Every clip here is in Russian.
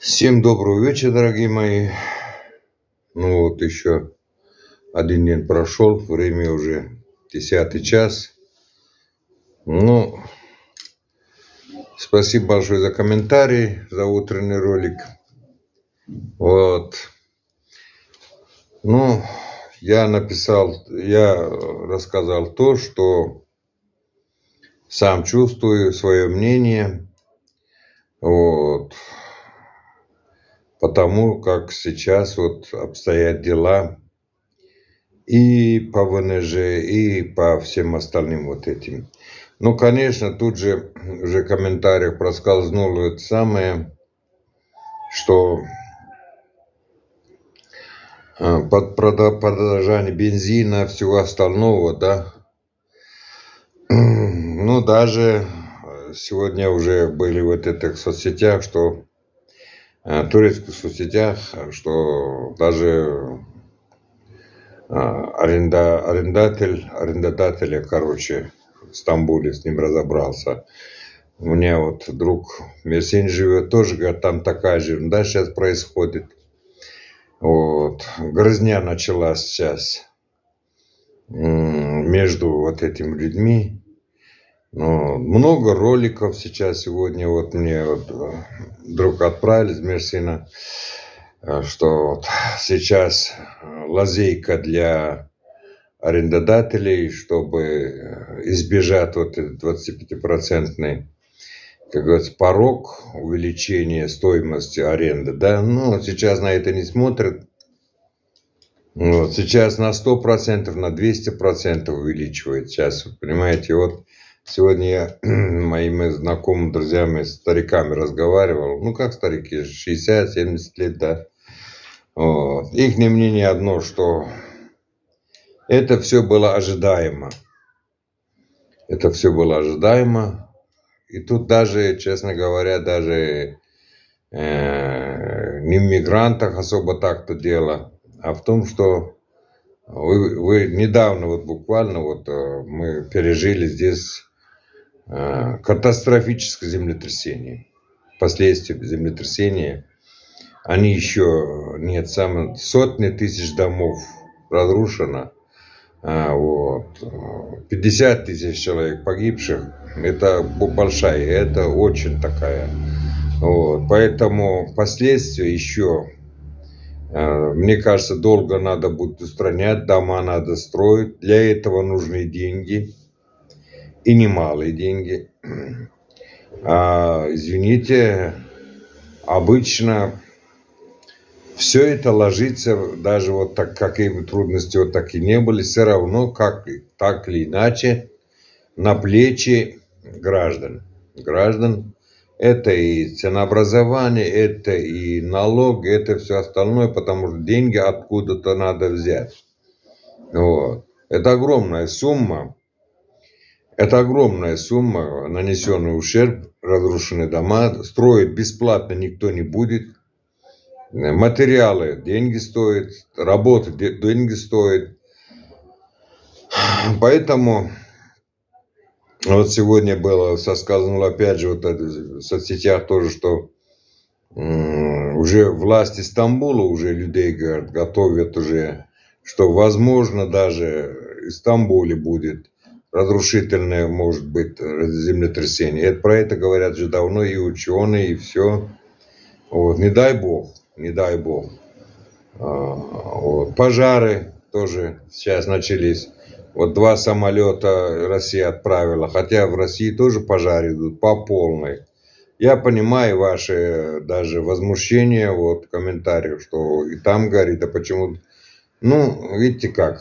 Всем доброго вечера, дорогие мои. Ну вот еще один день прошел, время уже 10 час. Ну, спасибо большое за комментарий, за утренний ролик. Вот. Ну, я рассказал то, что сам чувствую, свое мнение. Вот. Потому как сейчас вот обстоят дела и по ВНЖ, и по всем остальным вот этим. Ну, конечно, тут же уже в комментариях проскользнуло это самое, что подорожание бензина, всего остального, да. Ну, даже сегодня уже были вот этих соцсетях, что турецких соцсетях, что даже арендодателя, короче, в Стамбуле с ним разобрался. У меня вот друг в Мерсине живет, тоже, говорит, там такая же ерунда сейчас происходит. Вот. Грызня началась сейчас между вот этими людьми. Но много роликов сейчас сегодня вот мне вот друг отправили из Мерсина, что вот сейчас лазейка для арендодателей, чтобы избежать вот этот 25%, как говорится, порог увеличения стоимости аренды, да, ну, сейчас на это не смотрят. Вот, сейчас на 100%, на 200% увеличивает. Сейчас, понимаете, вот сегодня я моими знакомыми, друзьями, стариками разговаривал. Ну, как старики, 60-70 лет, да. Вот. Их мнение одно, что это все было ожидаемо. Это все было ожидаемо. И тут даже, честно говоря, даже не в мигрантах особо так-то дело, а в том, что вы недавно, вот буквально, вот мы пережили здесь катастрофическое землетрясение. Последствия землетрясения, они еще нет, сотни тысяч домов разрушено, вот, 50 тысяч человек погибших, это большая, это очень такая, вот, поэтому последствия еще, мне кажется, долго надо будет устранять, дома надо строить, для этого нужны деньги. И немалые деньги. Извините, обычно все это ложится, даже вот так, какие бы трудности вот так и не были, все равно, так или иначе, на плечи граждан. Это и ценообразование, это и налоги, это все остальное, потому что деньги откуда-то надо взять. Вот. Это огромная сумма. Это огромная сумма, нанесенный ущерб, разрушенные дома. Строить бесплатно никто не будет. Материалы деньги стоят, работа деньги стоит. Поэтому вот сегодня было сказано, опять же, вот в соцсетях тоже, что уже власти Стамбула уже людей, говорят, готовят уже, что возможно даже в Стамбуле будет разрушительное, может быть, землетрясение. Про это говорят же давно и ученые, и все. Вот. Не дай бог. Вот. Пожары тоже сейчас начались. Вот 2 самолета Россия отправила. Хотя в России тоже пожары идут по полной. Я понимаю ваши даже возмущения, вот, в комментариях, что и там горит, а почему... Ну, видите как.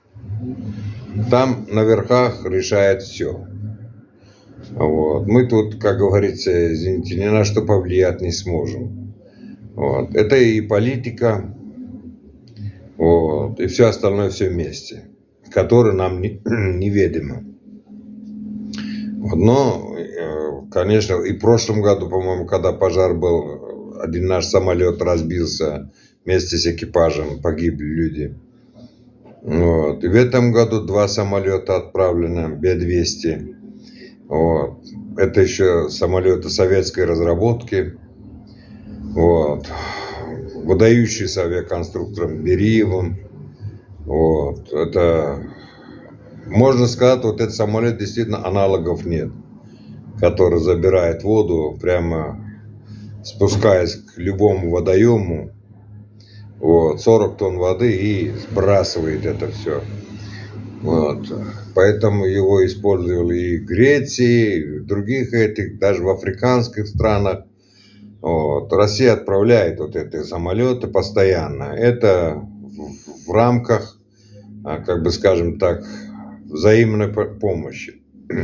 Там на верхах решает все. Вот. Мы тут, как говорится, извините, ни на что повлиять не сможем. Вот. Это и политика, вот, и все остальное все вместе, которое нам неведомо. Вот. Но, конечно, и в прошлом году, по-моему, когда пожар был, один наш самолет разбился вместе с экипажем, погибли люди. Вот. И в этом году 2 самолета отправлены, Б-200. Вот. Это еще самолеты советской разработки. Вот. Выдающийся авиаконструктором Бериевым. Вот. Это, можно сказать, вот этот самолет действительно аналогов нет, который забирает воду, прямо спускаясь к любому водоему, вот, 40 тонн воды и сбрасывает это все. Вот. Поэтому его использовали и в Греции, и в других этих, даже в африканских странах. Вот. Россия отправляет вот эти самолеты постоянно. Это в рамках, как бы скажем так, взаимной помощи.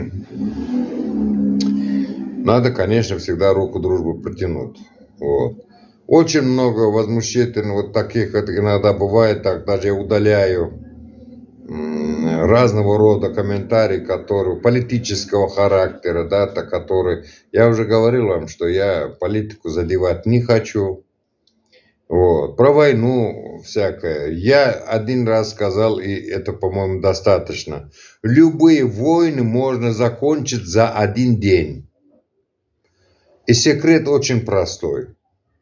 Надо, конечно, всегда руку дружбы протянуть. Вот. Очень много возмущений вот таких, это иногда бывает так, даже я удаляю разного рода комментарии, которые политического характера, да, которые, я уже говорил вам, что я политику задевать не хочу. Вот. Про войну всякое. Я один раз сказал, и это, по-моему, достаточно. Любые войны можно закончить за один день. И секрет очень простой.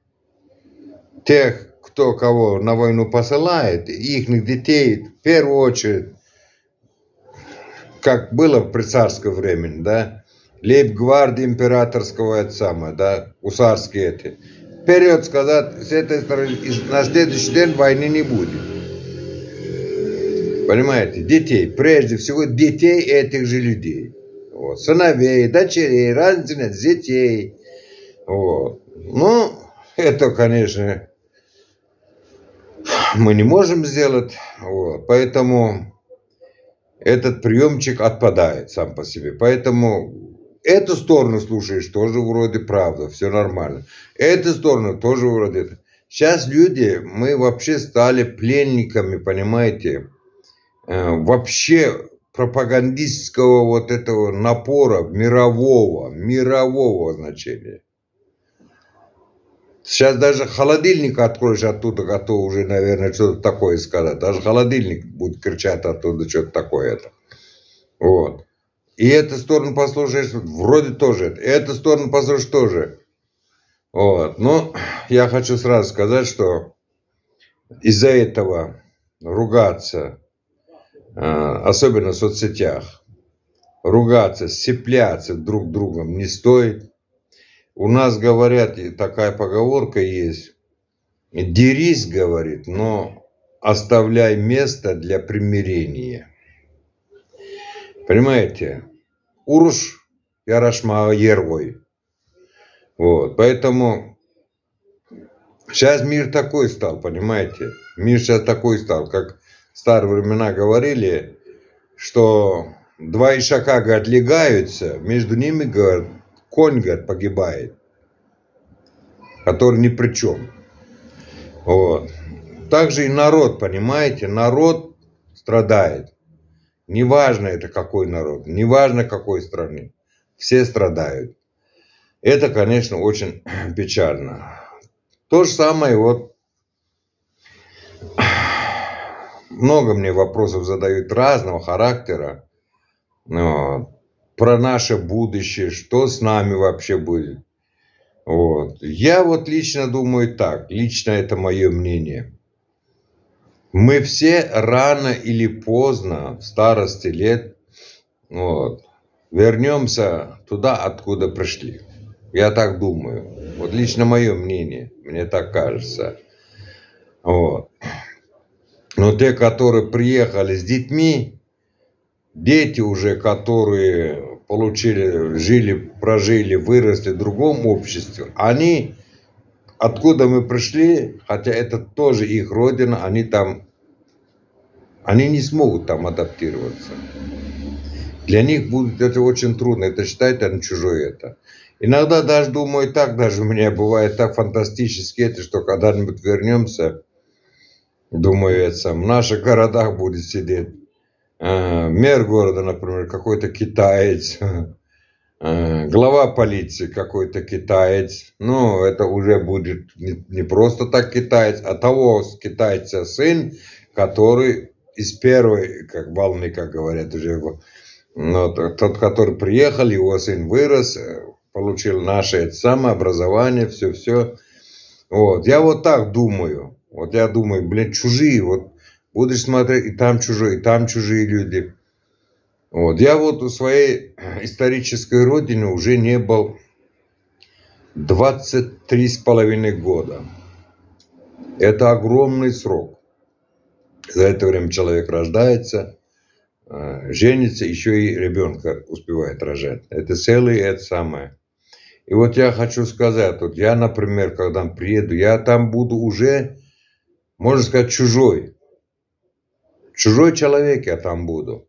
Тех, кто кого на войну посылает, их детей, в первую очередь, как было при царское время, да, лейб-гвардии императорского, это самое, да, гусарские эти. Вперед сказать, с этой стороны, на следующий день войны не будет. Понимаете, детей, прежде всего детей этих же людей. Вот. Сыновей, дочерей, разницы нет, детей. Вот. Ну, это, конечно, мы не можем сделать, вот. Поэтому этот приемчик отпадает сам по себе. Поэтому эту сторону слушаешь, тоже вроде правда, все нормально. Эту сторону тоже вроде. Сейчас люди, мы вообще стали пленниками, понимаете, вообще пропагандистского вот этого напора мирового значения. Сейчас даже холодильник откроешь оттуда, готов уже, наверное, что-то такое сказать. Даже холодильник будет кричать оттуда что-то такое. Вот. И эту сторону послушаешь, вроде тоже. Эту сторону послушаешь тоже. Вот. Но я хочу сразу сказать, что из-за этого ругаться, особенно в соцсетях, ругаться, сцепляться друг другом не стоит. У нас, говорят, такая поговорка есть. Дерись, говорит, но оставляй место для примирения. Понимаете? Уруш ярашма ервой. Вот. Поэтому сейчас мир такой стал, понимаете? Мир сейчас такой стал, как в старые времена говорили, что два ишака, говорят, легаются, между ними, говорят, конь, говорит, погибает, который ни при чем. Вот. Также и народ, понимаете, народ страдает. Неважно это какой народ, неважно какой страны, все страдают. Это, конечно, очень печально. То же самое вот, много мне вопросов задают разного характера. Вот. Про наше будущее, что с нами вообще будет. Вот. Я вот лично думаю так, лично это мое мнение. Мы все рано или поздно, в старости лет, вот, вернемся туда, откуда пришли. Я так думаю. Вот лично мое мнение, мне так кажется. Вот. Но те, которые приехали с детьми, дети уже, которые получили, жили, прожили, выросли в другом обществе, они, откуда мы пришли, хотя это тоже их родина, они не смогут там адаптироваться. Для них будет это очень трудно, это считать, они чужое это. Иногда даже думаю так, даже у меня бывает так фантастически это, что когда-нибудь вернемся, думаю, это, в наших городах будет сидеть мэр города, например, какой-то китаец, глава полиции какой-то китаец. Ну, это уже будет не просто так китаец, а того китайца сын, который из первой волны, как говорят уже, ну, тот, который приехал, его сын вырос, получил наше самообразование, все. Вот, я вот так думаю. Вот я думаю, блин, чужие, вот будешь смотреть, и там чужие, и там чужие люди. Вот, я вот у своей исторической родины уже не был 23,5 года. Это огромный срок. За это время человек рождается, женится, еще и ребенка успевает рожать. Это целое, это самое. И вот я хочу сказать, вот я, например, когда приеду, я там буду уже, можно сказать, чужой. Чужой человек я там буду.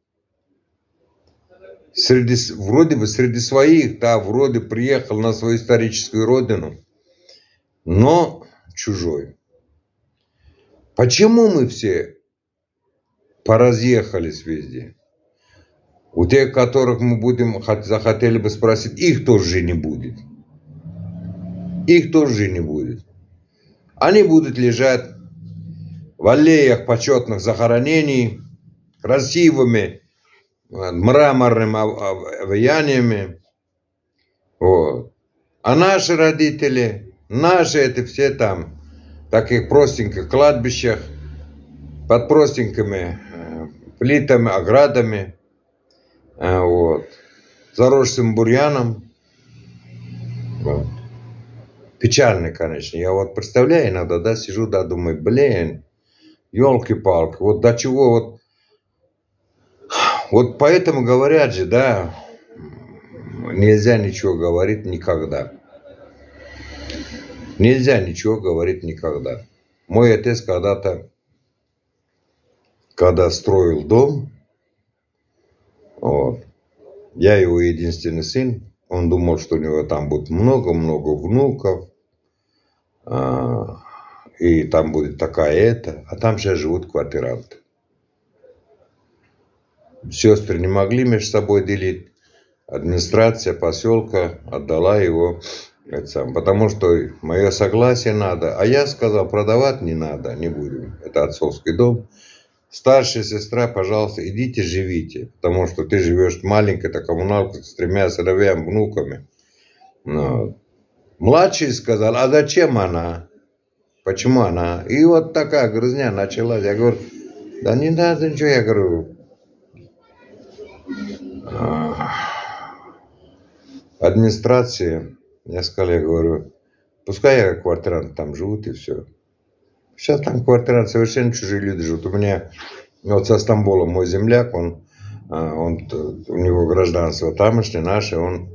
Вроде бы среди своих, да, вроде приехал на свою историческую родину, но чужой. Почему мы все поразъехались везде? У тех, которых мы захотели бы спросить, их тоже не будет. Их тоже не будет. Они будут лежать в аллеях почетных захоронений, красивыми, мраморными овеяниями. Вот. А наши родители, наши это все там, в таких простеньких кладбищах, под простенькими плитами, оградами, вот, заросшим бурьяном. Вот. Печально, конечно. Я вот представляю иногда, да, сижу, да, думаю, блин, елки-палки, вот до чего вот поэтому говорят же, да, нельзя ничего говорить никогда. Нельзя ничего говорить никогда. Мой отец когда-то, когда строил дом, вот, я его единственный сын, он думал, что у него там будет много-много внуков, и там будет такая а там сейчас живут квартиранты. Сестры не могли между собой делить. Администрация поселка отдала его, потому что мое согласие надо. А я сказал, продавать не надо, не будем. Это отцовский дом. Старшая сестра, пожалуйста, идите живите. Потому что ты живешь маленькой-то коммуналкой с 3 сыновьями, внуками. Вот. Младший сказал, а зачем она? Почему она? И вот такая грызня началась. Я говорю, да не надо ничего. Я говорю, администрации, я сказал, я говорю, пускай я квартирант там живут и все. Сейчас там квартирант совершенно чужие люди живут. У меня вот со Стамбула мой земляк, у него гражданство тамошнее, наше, он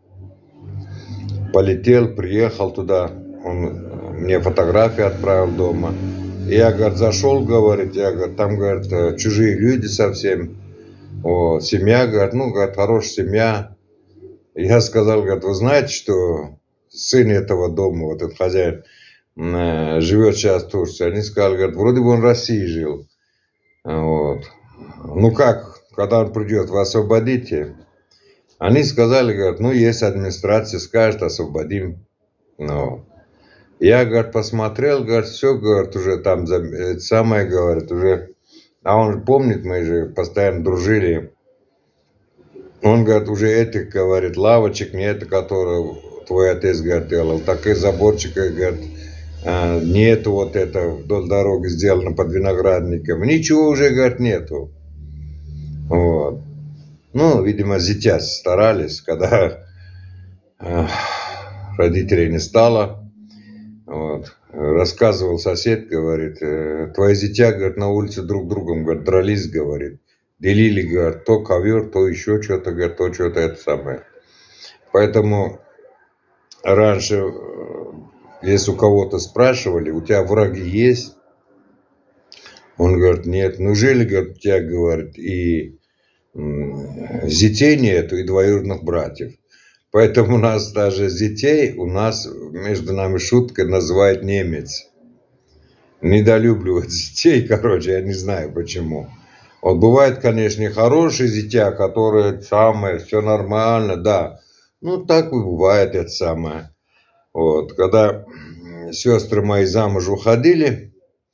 полетел, приехал туда, он мне фотографии отправил дома. И я, говорит, зашел, говорит, там, говорит, чужие люди совсем. О, семья, говорит, говорит, хорошая семья. Я сказал, говорит, вы знаете, что сын этого дома, вот этот хозяин, живет сейчас в Турции. Они сказали, говорит, вроде бы он в России жил. Вот. Ну как, когда он придет, вы освободите? Они сказали, говорит, есть администрация, скажет, освободим. Я, говорит, посмотрел, говорит, все, говорит, уже там, самое, говорит, уже, а он помнит, мы же постоянно дружили. Он, говорит, уже говорит, лавочек нет, которые твой отец, говорит, делал, так и заборчика, говорит, нету вот это, вдоль дороги сделано под виноградником, ничего уже, говорит, нету. Вот. Видимо, зятя старались, когда родителей не стало. Вот. Рассказывал сосед, говорит, твои зятя, говорит, на улице друг другом, говорит, дрались, говорит, делили, говорит, то ковер, то еще что-то, говорит, то что-то это самое. Поэтому раньше, если у кого-то спрашивали, у тебя враги есть? Он говорит, нет. Неужели, говорит, у тебя, говорит, и зятей нету, и двоюродных братьев? Поэтому у нас даже детей, между нами шуткой называют немец. Недолюбливают детей, я не знаю почему. Вот бывает, конечно, хорошие зятя, которые все нормально, да. Так и бывает это самое. Вот, когда сестры мои замуж уходили,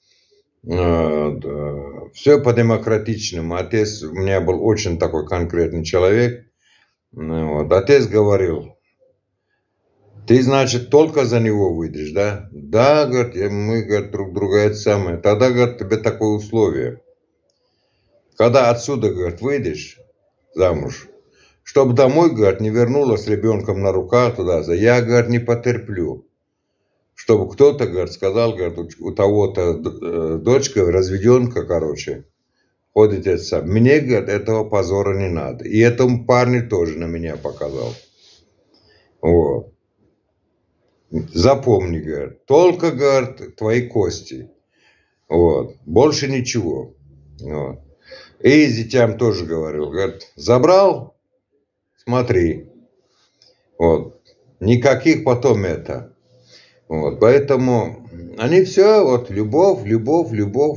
все по-демократичному. Отец у меня был очень такой конкретный человек. Вот. Отец говорил, Ты, значит, только за него выйдешь, да? Да, говорит, мы, говорит, друг друга это самое. Тогда, говорит, тебе такое условие. Когда отсюда, говорит, выйдешь замуж, чтобы домой, говорит, не вернулась с ребенком на руках туда, я, говорит, не потерплю. Чтобы кто-то, говорит, сказал, говорит, у того-то дочка, разведенка, короче, ходит это сам. Мне, говорит, этого позора не надо. И этому парню тоже на меня показал. Вот. Запомни, говорит, только, говорит, твои кости. Вот. Больше ничего. Вот. И детям тоже говорил, говорит, забрал, смотри. Вот. Никаких потом это. Вот. Поэтому они все, вот, любовь, любовь, любовь.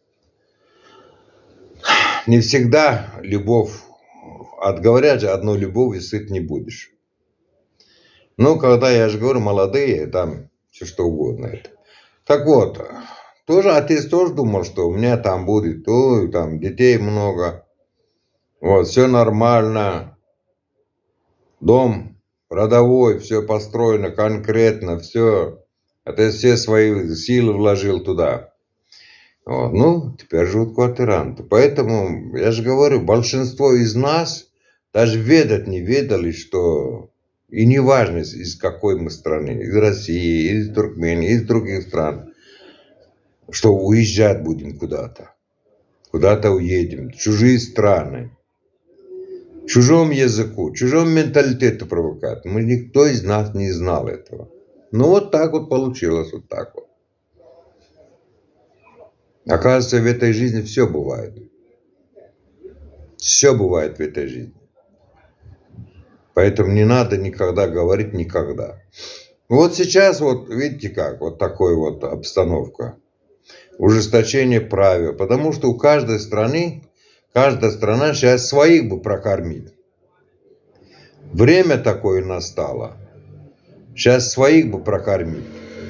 Не всегда любовь. Говорят же, одной любовью сыт не будешь. Ну, когда, я же говорю, молодые, там все что угодно это. Так вот, тоже отец тоже думал, что у меня там будет, ой, там детей много. Вот, все нормально. Дом родовой, все построено конкретно, все. Это все свои силы вложил туда. Вот, ну, теперь живут квартиранты. Поэтому, я же говорю, большинство из нас даже ведать не ведали, что... И не важно, из какой мы страны, из России, из Туркмении, из других стран, что уезжать будем куда-то. Куда-то уедем. В чужие страны. Чужому языку, чужому менталитету привыкать. Никто из нас не знал этого. Ну, вот так вот получилось, вот так вот. Оказывается, в этой жизни все бывает. Все бывает в этой жизни. Поэтому не надо никогда говорить никогда. Вот сейчас, вот видите как, вот такой вот обстановка. Ужесточение правил. Потому что у каждой страны, каждая страна сейчас своих бы прокормит. Время такое настало. Сейчас своих бы прокормить.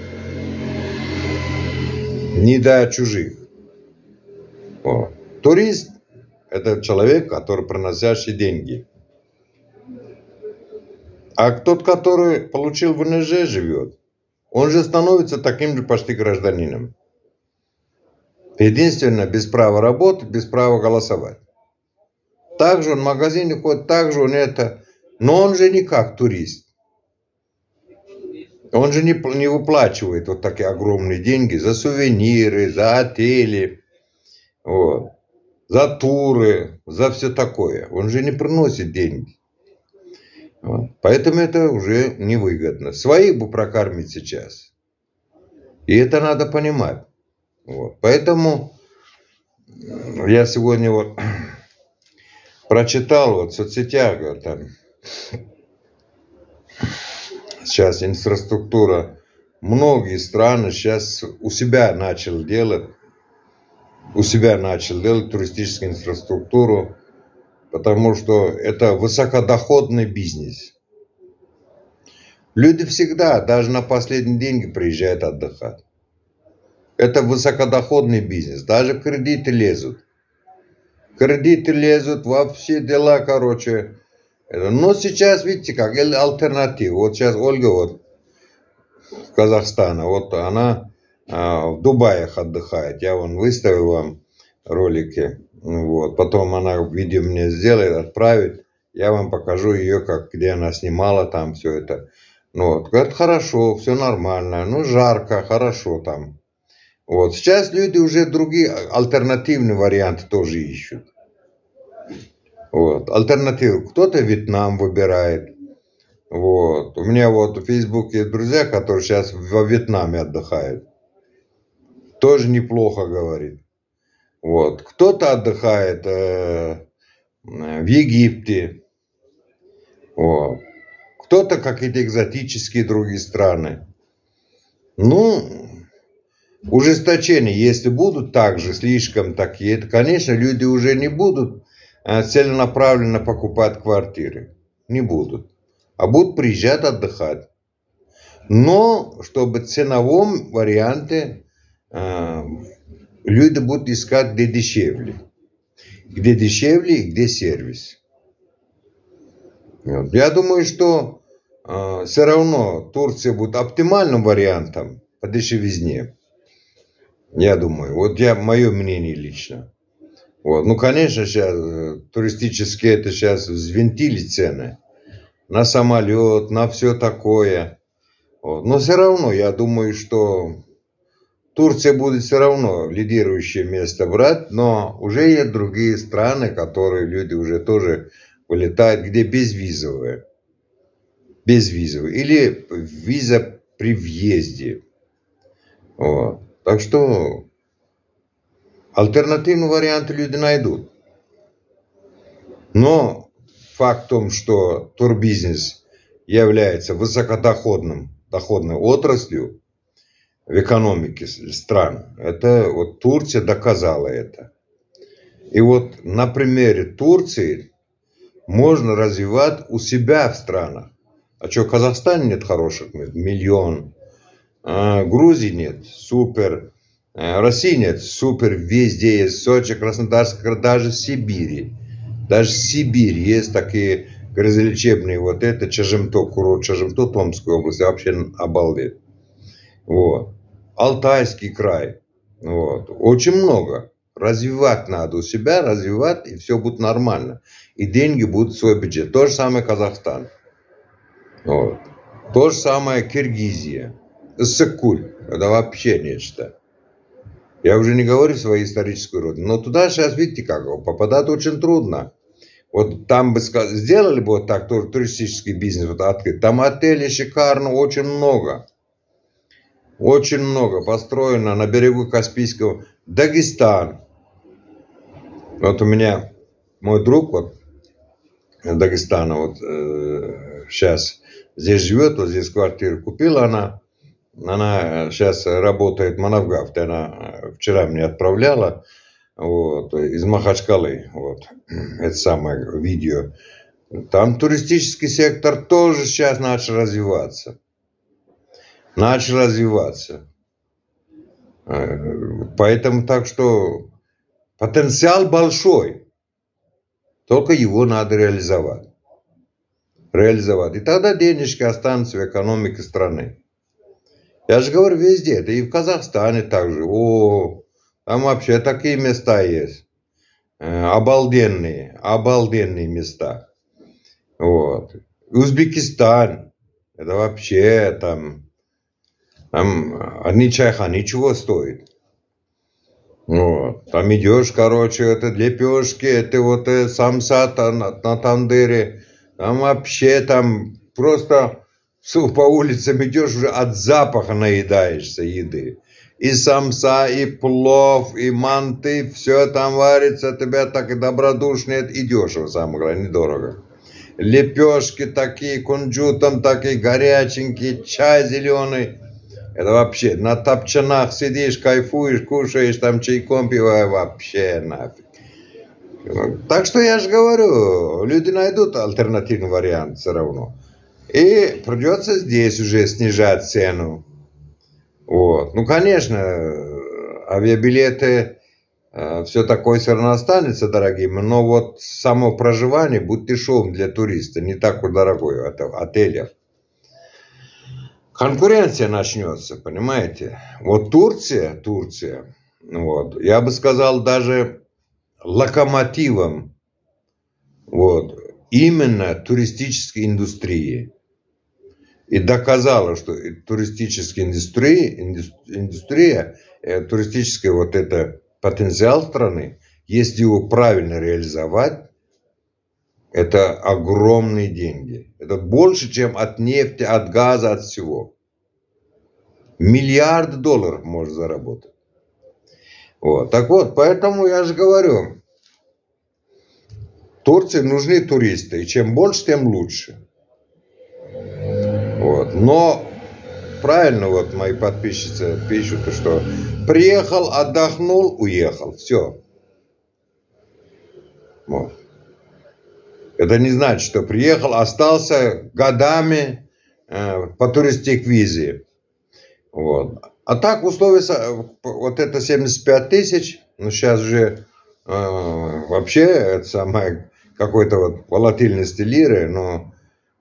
Не до чужих. Вот. Турист – это человек, который приносящий деньги. А тот, который получил ВНЖ, живет, он же становится таким же почти гражданином. Единственное, без права работать, без права голосовать. Также он в магазине ходит, также он это. Но он же не как турист. Он же не выплачивает вот такие огромные деньги за сувениры, за отели, вот, за туры, за все такое. Он же не приносит деньги. Вот. Поэтому это уже невыгодно. Своих бы прокормить сейчас. И это надо понимать. Вот. Поэтому я сегодня вот прочитал вот в соцсетях, там, сейчас инфраструктура, многие страны сейчас у себя начали делать туристическую инфраструктуру, потому что это высокодоходный бизнес. Люди всегда, даже на последние деньги приезжают отдыхать. Это высокодоходный бизнес. Даже кредиты лезут. Кредиты лезут во все дела, короче. Но сейчас, видите, как альтернатива. Вот сейчас Ольга вот Казахстана, вот она в Дубаях отдыхает. Я вон выставил вам ролики. Вот. Потом она видео мне сделает, отправит. Я вам покажу ее, где она снимала там все это. Ну, вот. Говорит, хорошо, все нормально. Ну, жарко, хорошо там. Вот. Сейчас люди уже другие альтернативные варианты тоже ищут. Вот. Альтернативу. Кто-то Вьетнам выбирает. Вот. У меня вот в Фейсбуке есть друзья, которые сейчас во Вьетнаме отдыхают. Тоже неплохо, говорит. Вот. Кто-то отдыхает в Египте. Вот. Кто-то какие-то экзотические другие страны. Ну, ужесточения, если будут также слишком такие, то, конечно, люди уже не будут целенаправленно покупать квартиры. Не будут. А будут приезжать отдыхать. Но, чтобы в ценовом варианте люди будут искать, где дешевле. Где дешевле и где сервис. Вот. Я думаю, что все равно Турция будет оптимальным вариантом по дешевизне. Я думаю, вот мое мнение лично. Вот. Ну, конечно, сейчас туристические это сейчас взвинтили цены на самолет, на все такое. Вот. Но все равно, я думаю, что Турция будет все равно лидирующее место брать, но уже есть другие страны, которые люди уже тоже вылетают, где безвизовые. Безвизовые. Или виза при въезде. Вот. Так что альтернативные варианты люди найдут. Но факт в том, что турбизнес является высокодоходной отраслью в экономике стран, это вот Турция доказала это. И вот на примере Турции можно развивать у себя в странах. А что, в Казахстане нет хороших мест? Миллион. Грузии нет? Супер. России нет? Супер. Везде есть. Сочи, Краснодарск, даже в Сибири. Даже в Сибири есть такие грязолечебные. Вот это Чажемто, курорт Чажемто, Томской области. Вообще обалдеть. Вот. Алтайский край. Вот. Очень много. Развивать надо у себя, развивать, и все будет нормально. И деньги будут в свой бюджет. То же самое Казахстан. Вот. То же самое Киргизия. Иссык-Куль. Это вообще нечто. Я уже не говорю своей исторической родине. Но туда сейчас, видите, как попадать очень трудно. Вот там бы сделали бы вот так туристический бизнес вот открыть. Там отелей шикарно, очень много. Очень много построено на берегу Каспийского. Дагестан. Вот у меня мой друг вот Дагестана вот сейчас здесь живет, вот здесь квартиру купила она. Она сейчас работает в Манавгафте. Она вчера мне отправляла вот, из Махачкалы. Вот, это самое видео. Там туристический сектор тоже сейчас начал развиваться. Начал развиваться. Поэтому так что потенциал большой. Только его надо реализовать. И тогда денежки останутся в экономике страны. Я же говорю, везде. Да и в Казахстане также. Там вообще такие места есть. Обалденные места. Вот. Узбекистан. Это вообще там одни чайханы ничего стоит. Вот. Там идешь, короче, это лепешки, это вот самса на тандыре. Там вообще там просто по улицам идешь, уже от запаха наедаешься еды. И самса, и плов, и манты, все там варится, тебя так и добродушно, и дешево, самое главное, недорого. Лепешки такие, кунжутом такие, горяченькие, чай зеленый. Это вообще, на топчанах сидишь, кайфуешь, кушаешь, там чайком пиваешь, вообще нафиг. Так что я же говорю, люди найдут альтернативный вариант все равно. И придется здесь уже снижать цену. Вот. Ну, конечно, авиабилеты, все такое все равно останется дорогими, но вот само проживание будет дешевым для туриста, не так уж дорогое от отелей. Конкуренция начнется, понимаете? Вот Турция, вот, я бы сказал, даже локомотивом вот, именно туристической индустрии. И доказала, что туристическая индустрия, туристический вот это потенциал страны, если его правильно реализовать, это огромные деньги. Это больше, чем от нефти, от газа, от всего. $1 миллиард можно заработать. Вот. Так вот, поэтому я же говорю, Турции нужны туристы. И чем больше, тем лучше. Вот. Но правильно вот мои подписчицы пишут, что приехал, отдохнул, уехал. Все. Вот. Это не значит, что приехал, остался годами по туристик-визе. Вот. А так условия, вот это 75 тысяч, ну сейчас же вообще это самое какой-то вот волатильности лиры, но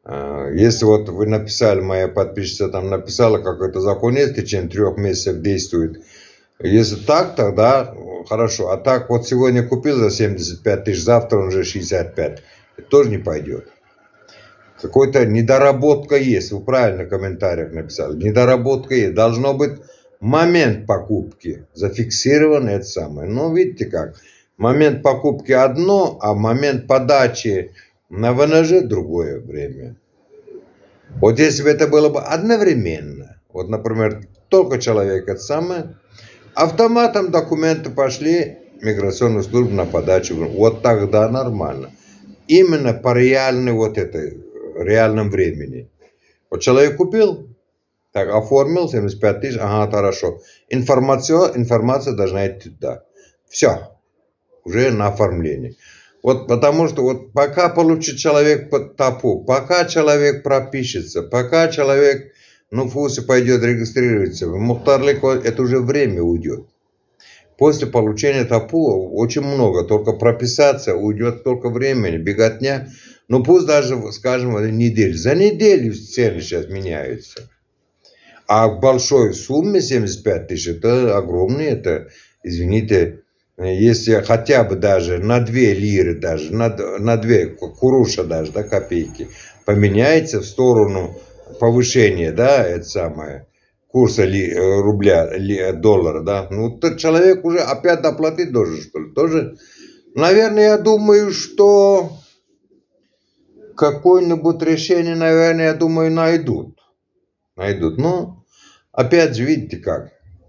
Если вот вы написали, моя подписчица там написала, какой-то закон есть, в течение 3 месяцев действует. Если так, тогда хорошо. А так вот сегодня купил за 75 тысяч, завтра он уже 65. Это тоже не пойдет. Какой-то недоработка есть. Вы правильно в комментариях написали. Недоработка есть. Должно быть момент покупки зафиксирован, это самое. Но видите как. Момент покупки одно, а момент подачи на ВНЖ другое время. Вот если бы это было бы одновременно. Вот, например, только человек это самое. Автоматом документы пошли в миграционную службу на подачу. Вот тогда нормально. Именно по реальной вот этой, реальном времени. Вот человек купил, так, оформил 75 тысяч, ага, хорошо. Информация должна идти туда. Все. Уже на оформление. Вот потому что вот пока получит человек под ТАПУ, пока человек пропишется, пока человек в ФУСе пойдет регистрироваться, в Мухтарлик это уже время уйдет. После получения ТАПУ очень много, только прописаться уйдет только времени, беготня. Ну пусть даже, скажем, неделю. За неделю цены сейчас меняются. А в большой сумме 75 тысяч, это огромные, это, извините, если хотя бы даже на 2 лиры, даже на 2 куруша даже, да, копейки, поменяется в сторону повышения, да, это самое, курса рубля, доллара, да, ну, тот человек уже опять доплатить должен, что ли, тоже. Наверное, я думаю, что какое-нибудь решение, наверное, я думаю, найдут. Но, опять же, видите как.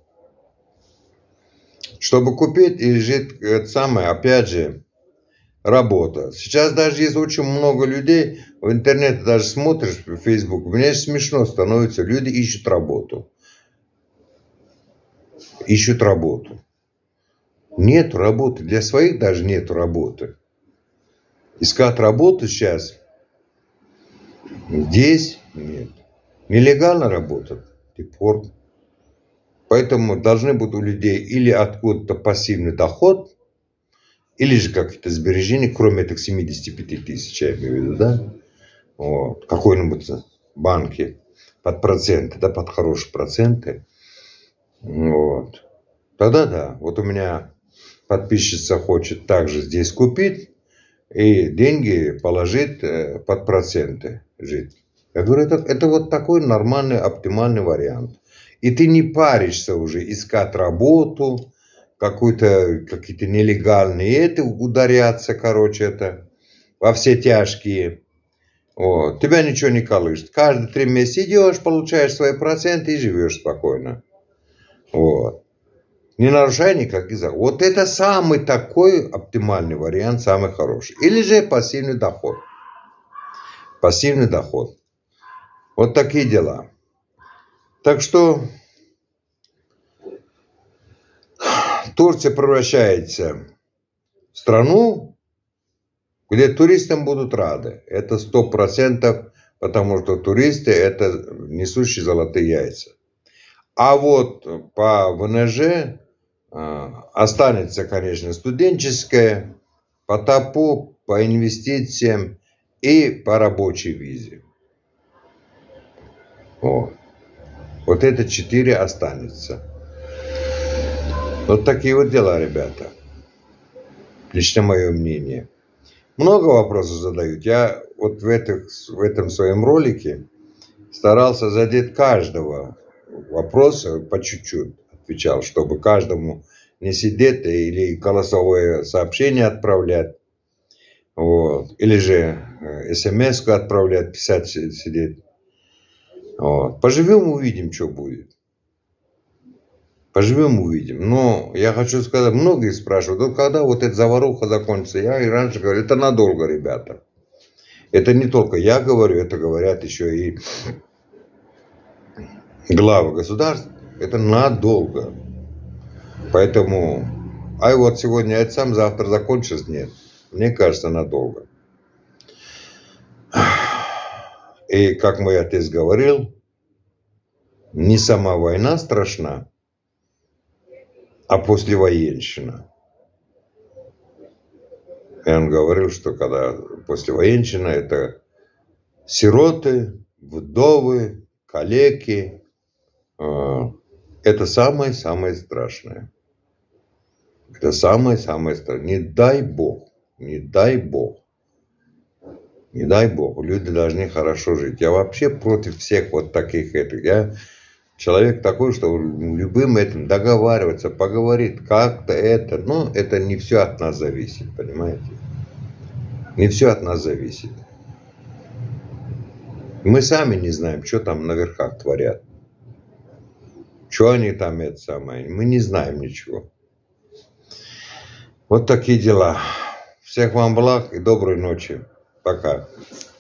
Чтобы купить, и лежит, это самое, опять же, работа. Сейчас даже есть очень много людей, в интернете даже смотришь, в Facebook, мне смешно становится, люди ищут работу. Ищут работу. Нет работы, для своих даже нет работы. Искать работу сейчас здесь нет. Нелегально работать, депорт. Поэтому должны быть у людей или откуда-то пассивный доход, или же какие-то сбережения, кроме этих 75 тысяч, я имею в виду, да? Вот. Какой-нибудь банке под проценты, да, под хорошие проценты. Вот. Тогда да. Вот у меня подписчица хочет также здесь купить и деньги положить под проценты жить. Я говорю, это вот такой нормальный, оптимальный вариант. И ты не паришься уже искать работу, какие-то нелегальные, это ударяться, короче, это во все тяжкие. Вот. Тебя ничего не колышет. Каждые 3 месяца идешь, получаешь свои проценты и живешь спокойно. Вот. Не нарушая никаких законов. Вот это самый такой оптимальный вариант, самый хороший. Или же пассивный доход. Пассивный доход. Вот такие дела. Так что Турция превращается в страну, где туристам будут рады. Это 100%, потому что туристы это несущие золотые яйца. А вот по ВНЖ останется, конечно, студенческое, по ТАПУ, по инвестициям и по рабочей визе. Вот это 4 останется. Вот такие вот дела, ребята. Лично мое мнение. Много вопросов задают. Я вот в этом своем ролике старался задеть каждого вопроса по чуть-чуть. Отвечал, чтобы каждому не сидеть или голосовое сообщение отправлять. Вот. Или же смс-ку отправлять, писать, сидеть. Вот. Поживем, увидим, что будет. Поживем, увидим. Но я хочу сказать, многие спрашивают, ну когда вот эта заваруха закончится? Я и раньше говорю, это надолго, ребята. Это не только я говорю, это говорят еще и главы государств. Это надолго. Поэтому, вот сегодня это сам, завтра закончится, нет. Мне кажется, надолго. И как мой отец говорил, не сама война страшна, а послевоенщина. И он говорил, что когда послевоенщина, это Сироты, вдовы, калеки. Это самое-самое страшное. Это самое-самое страшное. Не дай Бог, не дай Бог. Не дай Бог, люди должны хорошо жить. Я вообще против всех вот таких этих. Я человек такой, что любым этим договариваться, поговорит как-то это. Но это не все от нас зависит, понимаете? Не все от нас зависит. Мы сами не знаем, что там на верхах творят. Что они там это самое. Мы не знаем ничего. Вот такие дела. Всех вам благ и доброй ночи. Пока.